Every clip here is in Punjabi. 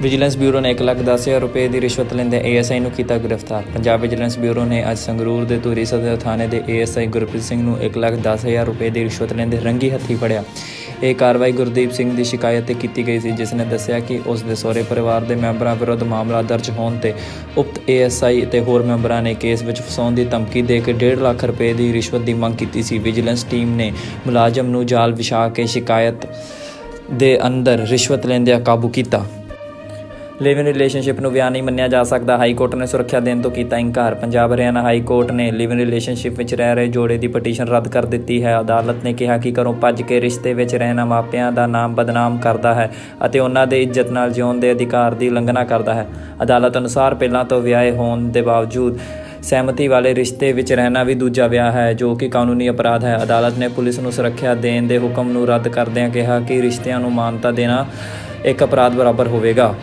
ਵਿਜੀਲੈਂਸ ਬਿਊਰੋ ਨੇ 1,10,000 ਰੁਪਏ ਦੀ ਰਿਸ਼ਵਤ ਲੈਂਦੇ ASI ਨੂੰ ਕੀਤਾ ਗ੍ਰਿਫਤਾਰ। ਪੰਜਾਬ ਵਿਜੀਲੈਂਸ ਬਿਊਰੋ ਨੇ ਅੱਜ ਸੰਗਰੂਰ ਦੇ ਧੂਰੀ ਸਦਰ ਥਾਣੇ ਦੇ ASI ਗੁਰਪ੍ਰੀਤ ਸਿੰਘ ਨੂੰ 1,10,000 ਰੁਪਏ ਦੀ ਰਿਸ਼ਵਤ ਲੈਂਦੇ ਰੰਗੀ ਹੱਥੀਂ ਫੜਿਆ। ਇਹ ਕਾਰਵਾਈ ਗੁਰਦੀਪ ਸਿੰਘ ਦੀ ਸ਼ਿਕਾਇਤ 'ਤੇ ਕੀਤੀ ਗਈ ਸੀ, ਜਿਸ ਨੇ ਦੱਸਿਆ ਕਿ ਉਸ ਦੇ ਸਹੁਰੇ ਪਰਿਵਾਰ ਦੇ ਮੈਂਬਰਾਂ ਵਿਰੁੱਧ ਮਾਮਲਾ ਦਰਜ ਹੋਣ 'ਤੇ ਉਕਤ ASI ਅਤੇ ਹੋਰ ਮੈਂਬਰਾਂ ਨੇ ਕੇਸ ਵਿੱਚ ਫਸਾਉਣ ਦੀ ਧਮਕੀ ਦੇ ਕੇ 1.5 ਲੱਖ ਰੁਪਏ ਦੀ ਰਿਸ਼ਵਤ ਦੀ ਮੰਗ ਕੀਤੀ ਸੀ। ਵਿਜੀਲੈਂਸ ਟੀਮ ਨੇ ਮੁਲਾਜ਼ਮ ਨੂੰ ਜਾਲ ਵਿਛਾ ਕੇ ਸ਼ਿਕਾਇਤ ਦੇ ਅੰਦਰ ਰਿਸ਼ਵਤ ਲੈਂਦਿਆਂ ਕਾਬੂ ਕੀਤਾ। ਲਿਵ ਇਨ ਰਿਲੇਸ਼ਨਸ਼ਿਪ ਨੂੰ ਵਿਆਹ ਨਹੀਂ ਮੰਨਿਆ ਜਾ ਸਕਦਾ, ਹਾਈ ਕੋਰਟ ਨੇ ਸੁਰੱਖਿਆ ਦੇਣ ਤੋਂ ਕੀਤਾ ਇਨਕਾਰ। ਪੰਜਾਬ ਹਰਿਆਣਾ ਹਾਈ ਕੋਰਟ ਨੇ ਲਿਵ ਇਨ ਰਿਲੇਸ਼ਨਸ਼ਿਪ ਵਿੱਚ ਰਹਿ ਰਹੇ ਜੋੜੇ ਦੀ ਪਟੀਸ਼ਨ ਰੱਦ ਕਰ ਦਿੱਤੀ ਹੈ। ਅਦਾਲਤ ਨੇ ਕਿਹਾ ਕਿ ਘਰੋਂ ਭੱਜ ਕੇ ਰਿਸ਼ਤੇ ਵਿੱਚ ਰਹਿਣਾ ਮਾਪਿਆਂ ਦਾ ਨਾਮ ਬਦਨਾਮ ਕਰਦਾ ਹੈ ਅਤੇ ਉਹਨਾਂ ਦੇ ਇੱਜ਼ਤ ਨਾਲ ਜਿਉਣ ਦੇ ਅਧਿਕਾਰ ਦੀ ਉਲੰਘਣਾ ਕਰਦਾ ਹੈ। ਅਦਾਲਤ ਅਨੁਸਾਰ ਪਹਿਲਾਂ ਤੋਂ ਵਿਆਹੇ ਹੋਣ ਦੇ ਬਾਵਜੂਦ ਸਹਿਮਤੀ ਵਾਲੇ ਰਿਸ਼ਤੇ ਵਿੱਚ ਰਹਿਣਾ ਵੀ ਦੂਜਾ ਵਿਆਹ ਹੈ, ਜੋ ਕਿ ਕਾਨੂੰਨੀ ਅਪਰਾਧ ਹੈ। ਅਦਾਲਤ ਨੇ ਪੁਲਿਸ ਨੂੰ ਸੁਰੱਖਿਆ ਦੇਣ ਦੇ ਹੁਕਮ ਨੂੰ ਰੱਦ ਕਰਦਿਆਂ ਕਿਹਾ ਕਿ ਰਿਸ਼ਤਿਆਂ ਨੂੰ ਮਾਨਤਾ ਦੇਣਾ ਇੱਕ ਅਪਰਾਧ ਬਰਾਬਰ ਹੋਵੇਗਾ।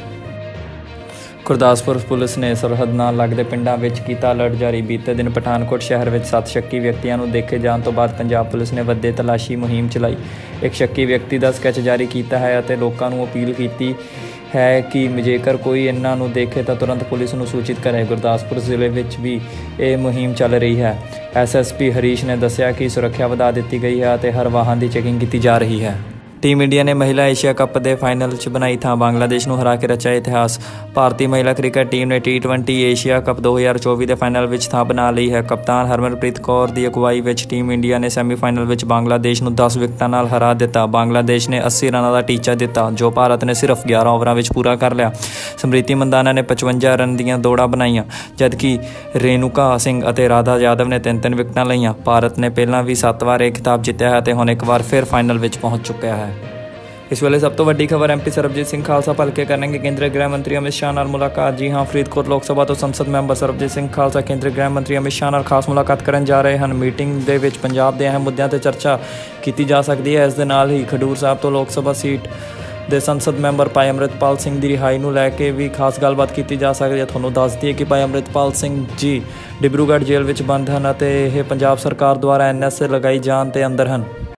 ਗੁਰਦਾਸਪੁਰ ਪੁਲਿਸ ਨੇ ਸਰਹੱਦ ਨਾਲ ਲੱਗਦੇ ਪਿੰਡਾਂ ਵਿੱਚ ਕੀਤਾ ਅਲਰਟ ਜਾਰੀ। ਬੀਤੇ ਦਿਨ ਪਠਾਨਕੋਟ ਸ਼ਹਿਰ ਵਿੱਚ 7 ਸ਼ੱਕੀ ਵਿਅਕਤੀਆਂ ਨੂੰ ਦੇਖੇ ਜਾਣ ਤੋਂ ਬਾਅਦ ਪੰਜਾਬ ਪੁਲਿਸ ਨੇ ਵੱਡੇ ਤਲਾਸ਼ੀ ਮੁਹਿੰਮ ਚਲਾਈ। ਇੱਕ ਸ਼ੱਕੀ ਵਿਅਕਤੀ ਦਾ ਸਕੈਚ ਜਾਰੀ ਕੀਤਾ ਹੈ ਅਤੇ ਲੋਕਾਂ ਨੂੰ ਅਪੀਲ ਕੀਤੀ ਹੈ ਕਿ ਜੇਕਰ ਕੋਈ ਇਹਨਾਂ ਨੂੰ ਦੇਖੇ ਤਾਂ ਤੁਰੰਤ ਪੁਲਿਸ ਨੂੰ ਸੂਚਿਤ ਕਰੇ। ਗੁਰਦਾਸਪੁਰ ਜ਼ਿਲ੍ਹੇ ਵਿੱਚ ਵੀ ਇਹ ਮੁਹਿੰਮ ਚੱਲ ਰਹੀ ਹੈ। SSP ਹਰੀਸ਼ ਨੇ ਦੱਸਿਆ ਕਿ ਸੁਰੱਖਿਆ ਵਧਾ ਦਿੱਤੀ ਗਈ ਹੈ ਅਤੇ ਹਰ ਵਾਹਨ ਦੀ ਚੈਕਿੰਗ ਕੀਤੀ ਜਾ ਰਹੀ ਹੈ। ਟੀਮ ਇੰਡੀਆ ਨੇ ਮਹਿਲਾ ਏਸ਼ੀਆ ਕੱਪ ਦੇ ਫਾਈਨਲ 'ਚ ਬਣਾਈ ਥਾਂ, ਬੰਗਲਾਦੇਸ਼ ਨੂੰ ਹਰਾ ਕੇ ਰਚਿਆ ਇਤਿਹਾਸ। ਭਾਰਤੀ ਮਹਿਲਾ ਕ੍ਰਿਕਟ ਟੀਮ ਨੇ T20 ਏਸ਼ੀਆ ਕੱਪ 2024 ਦੇ ਫਾਈਨਲ ਵਿੱਚ ਥਾਂ ਬਣਾ ਲਈ ਹੈ। ਕਪਤਾਨ ਹਰਮਨਪ੍ਰੀਤ ਕੌਰ ਦੀ ਅਗਵਾਈ ਵਿੱਚ ਟੀਮ ਇੰਡੀਆ ਨੇ ਸੈਮੀਫਾਈਨਲ ਵਿੱਚ ਬੰਗਲਾਦੇਸ਼ ਨੂੰ 10 ਵਿਕਟਾਂ ਨਾਲ ਹਰਾ ਦਿੱਤਾ। ਬੰਗਲਾਦੇਸ਼ ਨੇ 80 ਰਨਾਂ ਦਾ ਟੀਚਾ ਦਿੱਤਾ, ਜੋ ਭਾਰਤ ਨੇ ਸਿਰਫ 11 ਓਵਰਾਂ ਵਿੱਚ ਪੂਰਾ ਕਰ ਲਿਆ। ਸਮ੍ਰਿਤੀ ਮੰਦਾਨਾ ਨੇ 55 ਰਨ ਦੀਆਂ ਦੌੜਾਂ ਬਣਾਈਆਂ, ਜਦਕਿ ਰੇਨੂਕਾ ਸਿੰਘ ਅਤੇ ਰਾਧਾ ਯਾਦਵ ਨੇ 3-3 ਵਿਕਟਾਂ ਲਈਆਂ। ਭਾਰਤ ਨੇ ਪਹਿਲਾਂ ਵੀ 7 ਵਾਰ ਇਹ ਖਿਤਾਬ ਜਿੱਤਿਆ ਹੈ ਅਤੇ ਹੁਣ ਇੱਕ ਵਾਰ ਫਿਰ ਫਾਈਨਲ ਵਿੱਚ ਪਹੁੰਚ ਚੁੱਕਿਆ ਹੈ। ਇਸ ਵੇਲੇ ਸਭ ਤੋਂ ਵੱਡੀ ਖਬਰ MP ਸਰਬਜੀਤ ਸਿੰਘ ਖਾਲਸਾ ਭਲਕੇ ਕਰਨਗੇ ਕੇਂਦਰੀ ਗ੍ਰਹਿ ਮੰਤਰੀ ਅਮਿਤ ਸ਼ਾਹ ਨਾਲ ਮੁਲਾਕਾਤ। ਜੀ ਹਾਂ, ਫਰੀਦਕੋਟ ਲੋਕ ਸਭਾ ਤੋਂ ਸੰਸਦ ਮੈਂਬਰ ਸਰਬਜੀਤ ਸਿੰਘ ਖਾਲਸਾ ਕੇਂਦਰੀ ਗ੍ਰਹਿ ਮੰਤਰੀ ਅਮਿਤ ਸ਼ਾਹ ਨਾਲ ਖਾਸ ਮੁਲਾਕਾਤ ਕਰਨ ਜਾ ਰਹੇ ਹਨ। ਮੀਟਿੰਗ ਦੇ ਵਿੱਚ ਪੰਜਾਬ ਦੇ ਅਹਿਮ ਮੁੱਦਿਆਂ 'ਤੇ ਚਰਚਾ ਕੀਤੀ ਜਾ ਸਕਦੀ ਹੈ। ਇਸ ਦੇ ਨਾਲ ਹੀ ਖਡੂਰ ਸਾਹਿਬ ਤੋਂ ਲੋਕ ਸਭਾ ਸੀਟ ਦੇ ਸੰਸਦ ਮੈਂਬਰ ਭਾਈ ਅੰਮ੍ਰਿਤਪਾਲ ਸਿੰਘ ਦੀ ਰਿਹਾਈ ਨੂੰ ਲੈ ਕੇ ਵੀ ਖਾਸ ਗੱਲਬਾਤ ਕੀਤੀ ਜਾ ਸਕਦੀ ਹੈ। ਤੁਹਾਨੂੰ ਦੱਸ ਦਈਏ ਕਿ ਭਾਈ ਅੰਮ੍ਰਿਤਪਾਲ ਸਿੰਘ ਜੀ ਡਿਬਰੂਗੜ੍ਹ ਜੇਲ੍ਹ ਵਿੱਚ ਬੰਦ ਹਨ ਅਤੇ ਇਹ ਪੰਜਾਬ ਸਰਕਾਰ ਦੁਆਰਾ NSA ਲਗਾਈ ਜਾਣ 'ਤੇ ਅੰਦਰ ਹਨ।